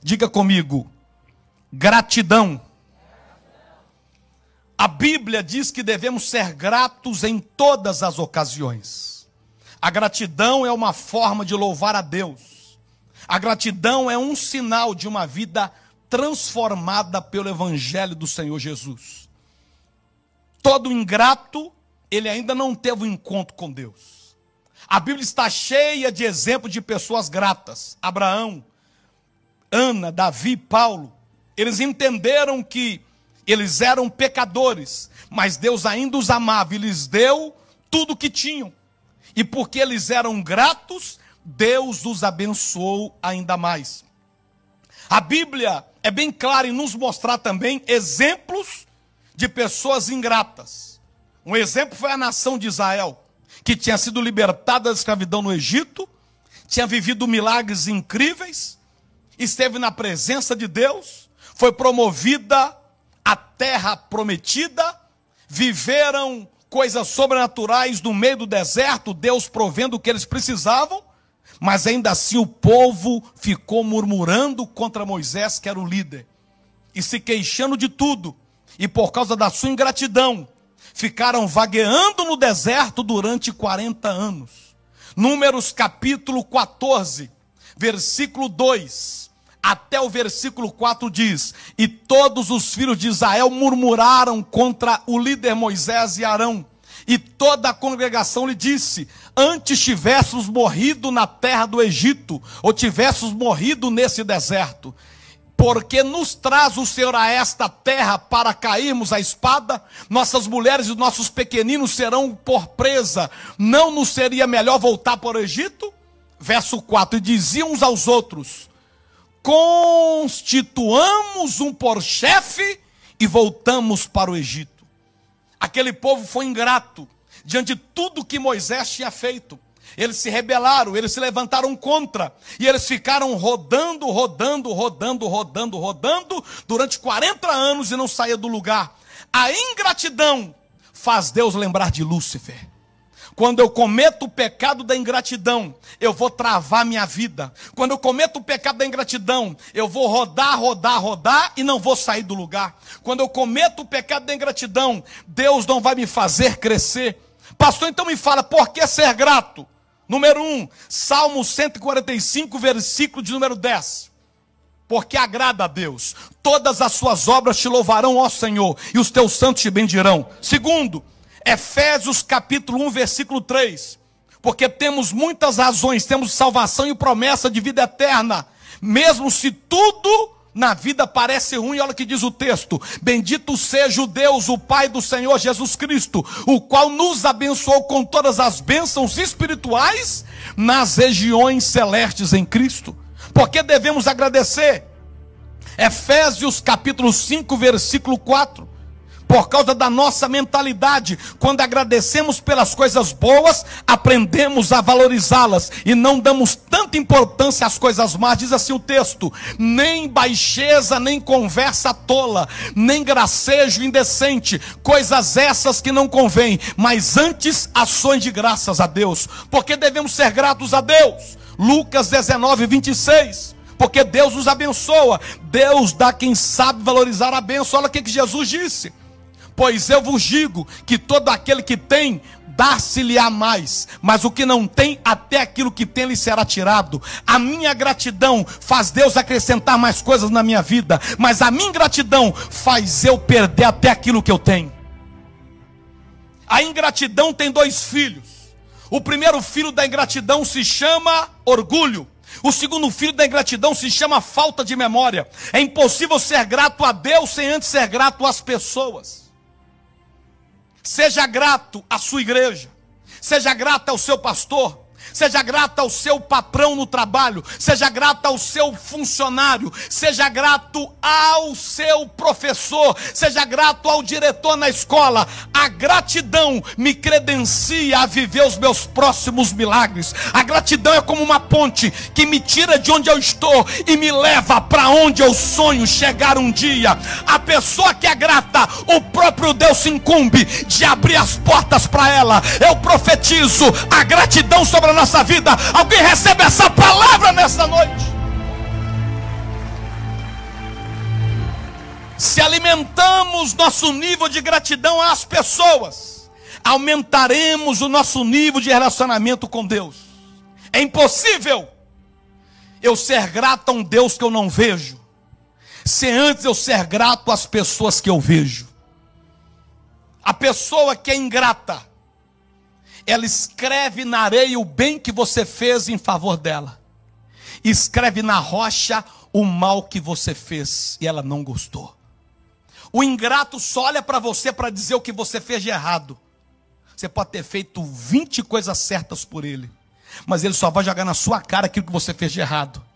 Diga comigo, gratidão. A Bíblia diz que devemos ser gratos em todas as ocasiões. A gratidão é uma forma de louvar a Deus. A gratidão é um sinal de uma vida transformada pelo Evangelho do Senhor Jesus. Todo ingrato, ele ainda não teve um encontro com Deus. A Bíblia está cheia de exemplos de pessoas gratas. Abraão, Ana, Davi, Paulo. Eles entenderam que eles eram pecadores, mas Deus ainda os amava e lhes deu tudo o que tinham. E porque eles eram gratos, Deus os abençoou ainda mais. A Bíblia é bem clara em nos mostrar também exemplos de pessoas ingratas. Um exemplo foi a nação de Israel, que tinha sido libertada da escravidão no Egito, tinha vivido milagres incríveis, esteve na presença de Deus, foi promovida à terra prometida, viveram coisas sobrenaturais no meio do deserto, Deus provendo o que eles precisavam, mas ainda assim o povo ficou murmurando contra Moisés, que era o líder, e se queixando de tudo, e por causa da sua ingratidão, ficaram vagueando no deserto durante 40 anos. Números capítulo 14, versículo 2, até o versículo 4 diz: e todos os filhos de Israel murmuraram contra o líder Moisés e Arão, e toda a congregação lhe disse: antes tivéssemos morrido na terra do Egito, ou tivéssemos morrido nesse deserto, porque nos traz o Senhor a esta terra para cairmos à espada, nossas mulheres e nossos pequeninos serão por presa, não nos seria melhor voltar para o Egito? Verso 4, e diziam uns aos outros: constituamos um por chefe e voltamos para o Egito. Aquele povo foi ingrato diante de tudo que Moisés tinha feito. Eles se rebelaram, eles se levantaram contra, e eles ficaram rodando durante 40 anos e não saía do lugar. A ingratidão faz Deus lembrar de Lúcifer. Quando eu cometo o pecado da ingratidão, eu vou travar minha vida. Quando eu cometo o pecado da ingratidão, eu vou rodar e não vou sair do lugar. Quando eu cometo o pecado da ingratidão, Deus não vai me fazer crescer. Pastor, então me fala, por que ser grato? Número 1, Salmo 145, versículo de número 10. Porque agrada a Deus, todas as suas obras te louvarão, ó Senhor, e os teus santos te bendirão. Segundo, Efésios capítulo 1, versículo 3. Porque temos muitas razões, temos salvação e promessa de vida eterna, mesmo se tudo na vida parece ruim. Olha o que diz o texto: bendito seja o Deus, o Pai do Senhor Jesus Cristo, o qual nos abençoou com todas as bênçãos espirituais nas regiões celestes em Cristo. Porque devemos agradecer? Efésios capítulo 5, versículo 4. Por causa da nossa mentalidade, quando agradecemos pelas coisas boas, aprendemos a valorizá-las e não damos tanta importância às coisas más. Diz assim o texto: nem baixeza, nem conversa tola, nem gracejo indecente, coisas essas que não convêm, mas antes ações de graças a Deus. Porque devemos ser gratos a Deus. Lucas 19, 26. Porque Deus nos abençoa, Deus dá quem sabe valorizar a bênção. Olha o que Jesus disse: pois eu vos digo que todo aquele que tem, dar-se-lhe-á mais, mas o que não tem, até aquilo que tem lhe será tirado. A minha gratidão faz Deus acrescentar mais coisas na minha vida, mas a minha ingratidão faz eu perder até aquilo que eu tenho. A ingratidão tem dois filhos. O primeiro filho da ingratidão se chama orgulho. O segundo filho da ingratidão se chama falta de memória. É impossível ser grato a Deus sem antes ser grato às pessoas. Seja grato à sua igreja, seja grato ao seu pastor, seja grato ao seu patrão no trabalho, seja grato ao seu funcionário, seja grato ao seu professor, seja grato ao diretor na escola. A gratidão me credencia a viver os meus próximos milagres. A gratidão é como uma ponte que me tira de onde eu estou e me leva para onde eu sonho chegar um dia. A pessoa que é grata, o próprio Deus se incumbe de abrir as portas para ela. Eu profetizo a gratidão sobre a nossa vida. Alguém recebe essa palavra nessa noite? Se alimentamos nosso nível de gratidão às pessoas, aumentaremos o nosso nível de relacionamento com Deus. É impossível eu ser grato a um Deus que eu não vejo, se antes eu ser grato às pessoas que eu vejo. A pessoa que é ingrata, ela escreve na areia o bem que você fez em favor dela, escreve na rocha o mal que você fez e ela não gostou. O ingrato só olha para você para dizer o que você fez de errado. Você pode ter feito 20 coisas certas por ele, mas ele só vai jogar na sua cara aquilo que você fez de errado.